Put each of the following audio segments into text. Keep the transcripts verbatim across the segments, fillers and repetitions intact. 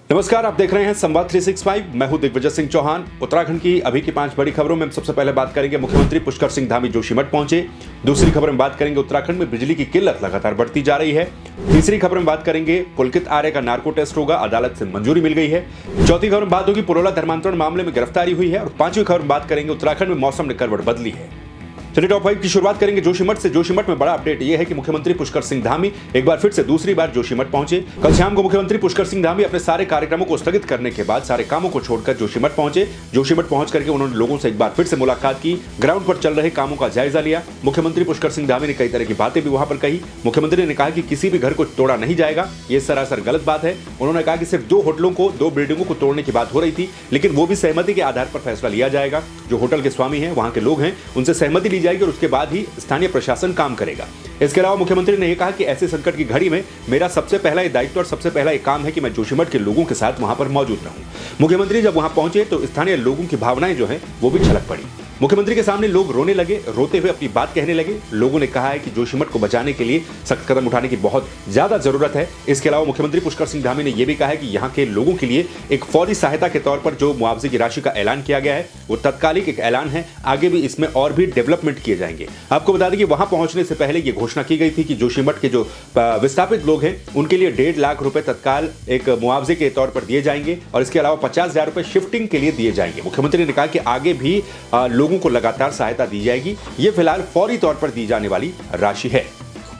नमस्कार, आप देख रहे हैं संवाद तीन सौ पैंसठ। मैं हूं दिग्विजय सिंह चौहान। उत्तराखंड की अभी की पांच बड़ी खबरों में हम सबसे पहले बात करेंगे मुख्यमंत्री पुष्कर सिंह धामी जोशीमठ पहुंचे। दूसरी खबर में बात करेंगे उत्तराखंड में बिजली की किल्लत लगातार बढ़ती जा रही है। तीसरी खबर में बात करेंगे पुलकित आर्य का नार्को टेस्ट होगा, अदालत से मंजूरी मिल गई है। चौथी खबर में बात होगी पुरोला धर्मांतरण मामले में गिरफ्तारी हुई है। और पांचवी खबर में बात करेंगे उत्तराखंड में मौसम ने करवट बदली है। चलिए टॉप फाइव की शुरुआत करेंगे जोशीमठ से। जोशीमठ में बड़ा अपडेट यह है कि मुख्यमंत्री पुष्कर सिंह धामी एक बार फिर से दूसरी बार जोशीमठ पहुंचे। कल शाम को मुख्यमंत्री पुष्कर सिंह धामी अपने सारे कार्यक्रमों को स्थगित करने के बाद सारे कामों को छोड़कर जोशीमठ पहुंचे। जोशीमठ पहुंच करके उन्होंने लोगों से एक बार फिर से मुलाकात की, ग्राउंड पर चल रहे कामों का जायजा लिया। मुख्यमंत्री पुष्कर सिंह धामी ने कई तरह की बातें भी वहां पर कही। मुख्यमंत्री ने कहा कि किसी भी घर को तोड़ा नहीं जाएगा, ये सरासर गलत बात है। उन्होंने कहा कि सिर्फ दो होटलों को, दो बिल्डिंगों को तोड़ने की बात हो रही थी, लेकिन वो भी सहमति के आधार पर फैसला लिया जाएगा। जो होटल के स्वामी हैं, वहां के लोग हैं, उनसे सहमति ली जाएगी और उसके बाद ही स्थानीय प्रशासन काम करेगा। इसके अलावा मुख्यमंत्री ने यह कहा कि ऐसे संकट की घड़ी में मेरा सबसे पहला ये दायित्व और सबसे पहला ये काम है कि मैं जोशीमठ के लोगों के साथ वहां पर मौजूद रहूं। मुख्यमंत्री जब वहां पहुंचे तो स्थानीय लोगों की भावनाएं जो हैं वो भी झलक पड़ी। मुख्यमंत्री के सामने लोग रोने लगे, रोते हुए अपनी बात कहने लगे। लोगों ने कहा है कि जोशीमठ को बचाने के लिए सख्त कदम उठाने की बहुत ज्यादा जरूरत है। इसके अलावा मुख्यमंत्री पुष्कर सिंह धामी ने यह भी कहा है कि यहाँ के लोगों के लिए एक फौरी सहायता के तौर पर जो मुआवजे की राशि का ऐलान किया गया है वो तत्कालिक एक ऐलान है, आगे भी इसमें और भी डेवलपमेंट किए जाएंगे। आपको बता दें कि वहां पहुंचने से पहले यह घोषणा की गई थी कि जोशीमठ के जो विस्थापित लोग हैं उनके लिए डेढ़ लाख रुपए तत्काल एक मुआवजे के तौर पर दिए जाएंगे और इसके अलावा पचास हजार रुपए शिफ्टिंग के लिए दिए जाएंगे। मुख्यमंत्री ने कहा कि आगे भी लोगों को लगातार सहायता दी जाएगी। ये फिलहाल फौरी तौर पर दी जाने वाली राशि है।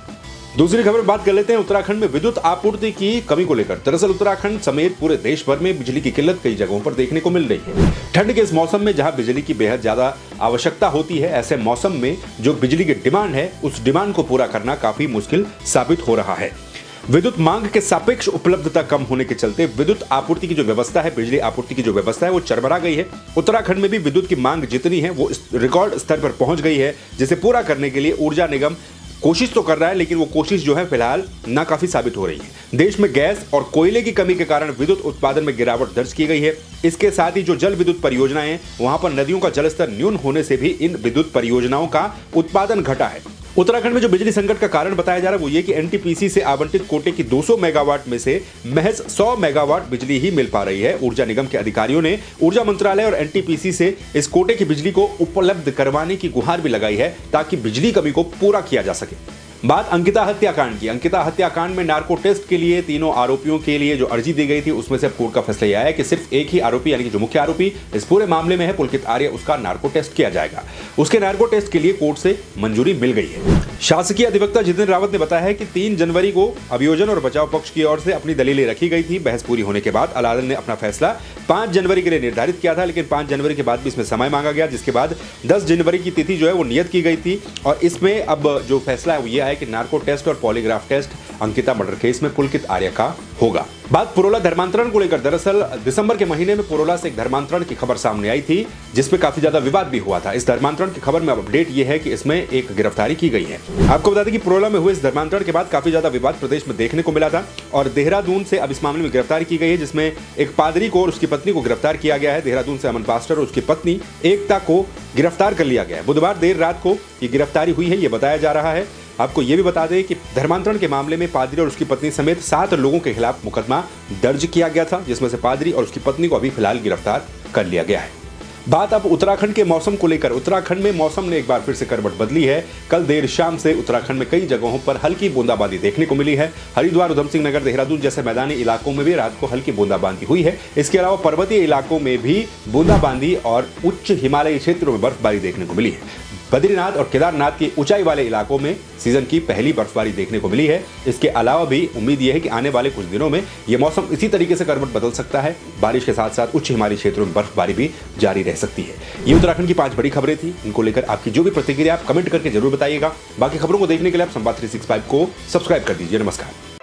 दूसरी खबर बात कर लेते हैं उत्तराखंड में विद्युत आपूर्ति की कमी को लेकर। दरअसल उत्तराखंड समेत पूरे देश भर में बिजली की किल्लत कई जगहों पर देखने को मिल रही है। ठंड के इस मौसम में जहां बिजली की बेहद ज्यादा आवश्यकता होती है, ऐसे मौसम में जो बिजली की डिमांड है उस डिमांड को पूरा करना काफी मुश्किल साबित हो रहा है। विद्युत मांग के सापेक्ष उपलब्धता कम होने के चलते विद्युत आपूर्ति की जो व्यवस्था है, बिजली आपूर्ति की जो व्यवस्था है वो चरमरा गई है। उत्तराखंड में भी विद्युत की मांग जितनी है वो रिकॉर्ड स्तर पर पहुंच गई है, जिसे पूरा करने के लिए ऊर्जा निगम कोशिश तो कर रहा है, लेकिन वो कोशिश जो है फिलहाल नाकाफी साबित हो रही है। देश में गैस और कोयले की कमी के कारण विद्युत उत्पादन में गिरावट दर्ज की गई है। इसके साथ ही जो जल विद्युत परियोजनाएं हैं वहां पर नदियों का जलस्तर न्यून होने से भी इन विद्युत परियोजनाओं का उत्पादन घटा है। उत्तराखंड में जो बिजली संकट का कारण बताया जा रहा है वो ये कि एनटीपीसी से आवंटित कोटे की दो सौ मेगावाट में से महज सौ मेगावाट बिजली ही मिल पा रही है। ऊर्जा निगम के अधिकारियों ने ऊर्जा मंत्रालय और एनटीपीसी से इस कोटे की बिजली को उपलब्ध करवाने की गुहार भी लगाई है ताकि बिजली कमी को पूरा किया जा सके। बात अंकिता हत्याकांड की। अंकिता हत्याकांड में नार्को टेस्ट के लिए तीनों आरोपियों के लिए जो अर्जी दी गई थी उसमें से कोर्ट का फैसला यह है कि सिर्फ एक ही आरोपी यानी कि जो मुख्य आरोपी इस पूरे मामले में है पुलकित आर्य, उसका नार्को टेस्ट किया जाएगा। उसके नार्को टेस्ट के लिए कोर्ट से मंजूरी मिल गई है। शासकीय अधिवक्ता जितेंद्र रावत ने बताया है कि तीन जनवरी को अभियोजन और बचाव पक्ष की ओर से अपनी दलीलें रखी गई थी। बहस पूरी होने के बाद अदालत ने अपना फैसला पांच जनवरी के लिए निर्धारित किया था, लेकिन पांच जनवरी के बाद भी इसमें समय मांगा गया, जिसके बाद दस जनवरी की तिथि जो है वो नियत की गई थी। और इसमें अब जो फैसला है वो यह है कि नार्को टेस्ट और polygraph test Ankita murder case में पुलकित आर्य का होगा। बात पुरोला धर्मांतरण को लेकर। दरअसल दिसंबर के महीने में पुरोला से एक धर्मांतरण की खबर सामने आई थी जिसमें काफी ज्यादा विवाद भी हुआ था। इस धर्मांतरण की खबर में अपडेट यह है कि इसमें एक गिरफ्तारी की गई है। आपको बता दें कि पुरोला में हुए इस धर्मांतरण के बाद काफी ज्यादा विवाद प्रदेश में देखने को मिला था और देहरादून से अब इस मामले में गिरफ्तारी की गई है, जिसमें एक पादरी को और उसकी पत्नी को गिरफ्तार किया गया है। देहरादून से अमन पास्टर और उसकी पत्नी एकता को गिरफ्तार कर लिया गया है। बुधवार देर रात को ये गिरफ्तारी हुई है, ये बताया जा रहा है। आपको यह भी बता दें कि धर्मांतरण के मामले में पादरी और उसकी पत्नी समेत सात लोगों के खिलाफ मुकदमा दर्ज किया गया था, जिसमें से पादरी और उसकी पत्नी को अभी फिलहाल गिरफ्तार कर लिया गया है। बात अब उत्तराखंड के मौसम को लेकर। उत्तराखंड में मौसम ने एक बार फिर से करवट बदली है। कल देर शाम से उत्तराखंड में कई जगहों पर हल्की बूंदाबांदी देखने को मिली है। हरिद्वार, उधम सिंह नगर, देहरादून जैसे मैदानी इलाकों में भी रात को हल्की बूंदाबांदी हुई है। इसके अलावा पर्वतीय इलाकों में भी बूंदाबांदी और उच्च हिमालयी क्षेत्रों में बर्फबारी देखने को मिली है। बद्रीनाथ और केदारनाथ की ऊंचाई वाले इलाकों में सीजन की पहली बर्फबारी देखने को मिली है। इसके अलावा भी उम्मीद यह है कि आने वाले कुछ दिनों में यह मौसम इसी तरीके से करवट बदल सकता है। बारिश के साथ साथ उच्च हिमालयी क्षेत्रों में बर्फबारी भी जारी रह सकती है। ये उत्तराखंड की पांच बड़ी खबरें थी। इनको लेकर आपकी जो भी प्रतिक्रिया आप कमेंट करके जरूर बताइएगा। बाकी खबरों को देखने के लिए आप संवाद तीन सौ पैंसठ को सब्सक्राइब कर दीजिए। नमस्कार।